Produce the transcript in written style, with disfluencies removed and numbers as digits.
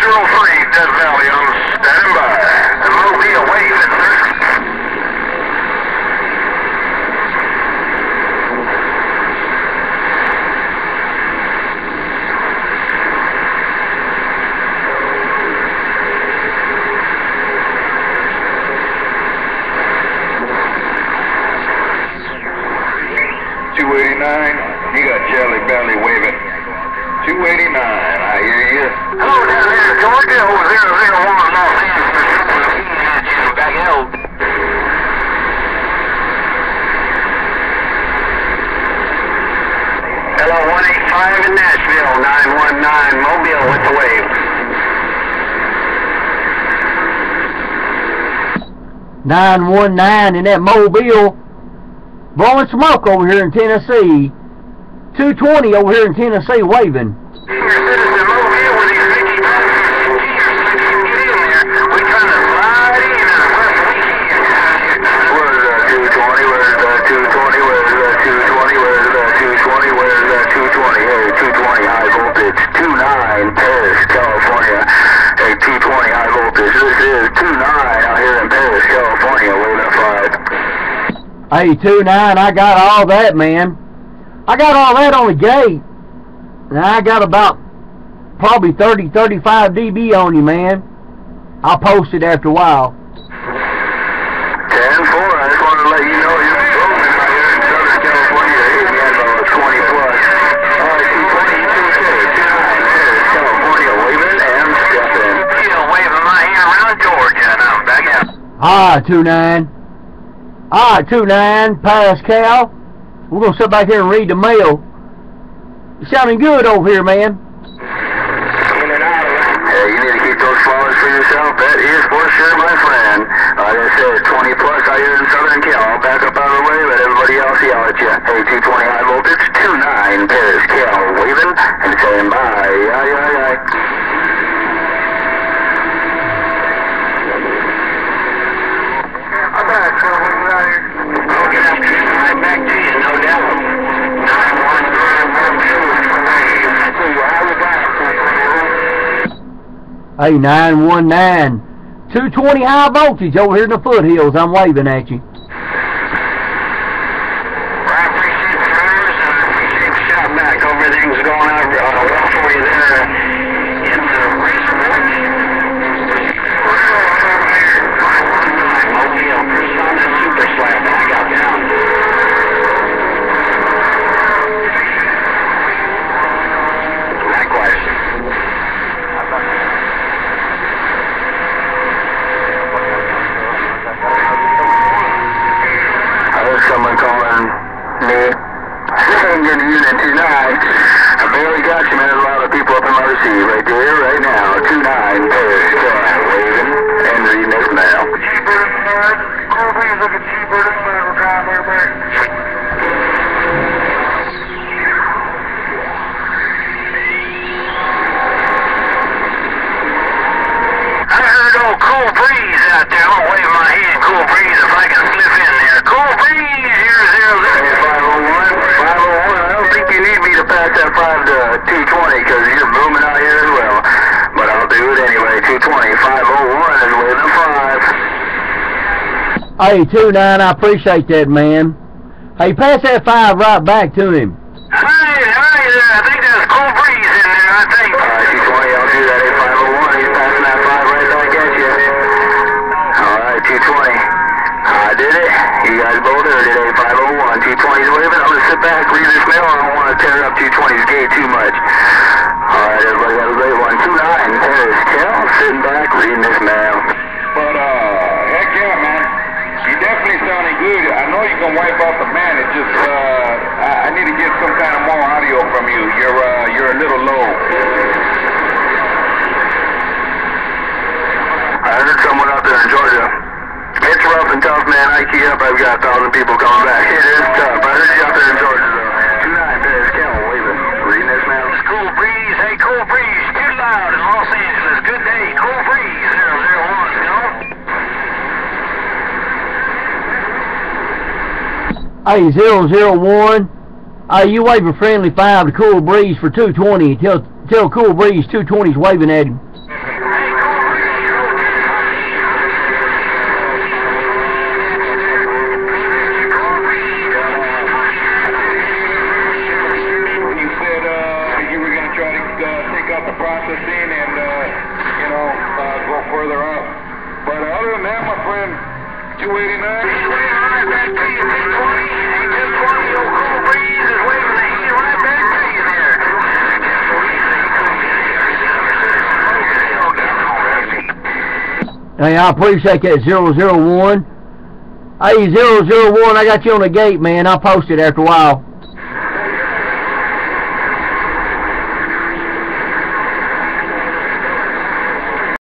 Death Valley on standby. And Mobile waving, sir. You got Jelly Belly waving. 289, I hear you. Hello, down there, Georgia, over 001 Los Angeles. Back out. Hello, 185 in Nashville, 919 Mobile with the wave. 919 in that Mobile. Blowing smoke over here in Tennessee. 220 over here in Tennessee waving. Hey, 29, I got all that, man. I got all that on the gate. And I got about probably 30, 35 dB on you, man. I'll post it after a while. 10-4, I just wanted to let you know you're moving right here in Southern California. Hitting at about 20 plus. Alright, 220, 210, California waving and stepping. Still waving my hand around Georgia, and I'm back out. Alright, 29. Alright, 29, Pascal. We're going to sit back here and read the mail. It's sounding good over here, man. Hey, you need to keep those flowers for yourself. That is for sure, my friend. Like I said, 20 plus out here in Southern Cal. I'll back up out of the way, let everybody else yell at you. Hey, 220 high voltage, 29, Paris Cal, waving and saying bye. Aye, aye, aye. I'm back, so we're out here. Oh, good afternoon. Right back to you, no doubt. 919. Hey, 919. 220 high voltage over here in the foothills. I'm waving at you. Well, I appreciate the prayers and I appreciate the shout back. Hope everything's going out well for you there in the racetrack. Mobile, Persona Super Slap back out down. Likewise. Someone calling me saying you're unit 29. I barely got you, man. There's a lot of people up in Mercy right there, right now. 29, Paris, Cal, waving and reading this mail. T-Bird in the yard. Cool breeze, look at T-Bird in the yard. We're driving over there. I heard old Cool Breeze out there. I'm waving my hand, Cool Breeze, if I can slip in there. Cool Breeze, here's 501. 501. I don't think you need me to pass that 5 to 220 because you're booming out here as well. But I'll do it anyway. 220. 501 is waving 5. Hey, 29, I appreciate that, man. Hey, pass that 5 right back to him. Hi there. I think there's Cool Breeze in there, I think. Alright, 220, I'll do that. 501. He's passing that 5 right back at you. Alright, 220. I did it. You guys both heard it. 501. 220's waving. I'm going to sit back, read this mail. I don't want to tear up 220's gate too much. Alright, everybody have a great one. 29, Paris Cal, sitting back, reading this mail. But, heck yeah, man. You definitely sounding good. I know you can wipe out the man. It just, I need to get some kind of more audio from you. You're a little low. I heard someone out there in Georgia. It's rough and tough, man. I key up. I've got 1,000 people coming back. It is tough. I heard you out there in Georgia, though. 29, Paris Cal, waving. Reading this mail. Cool Breeze. Hey, Cool Breeze. Too loud in Los Angeles. Good day. Cool Breeze. 001. Go. Hey, 001. Hey, you wave a friendly 5 to Cool Breeze for 220. Tell Cool Breeze 220's waving at him. 289. Right back to you, 220. 220, old cool breeze is waving the heat right back to you there. Hey, I appreciate that, 001. Hey, 001, I got you on the gate, man. I'll post it after a while.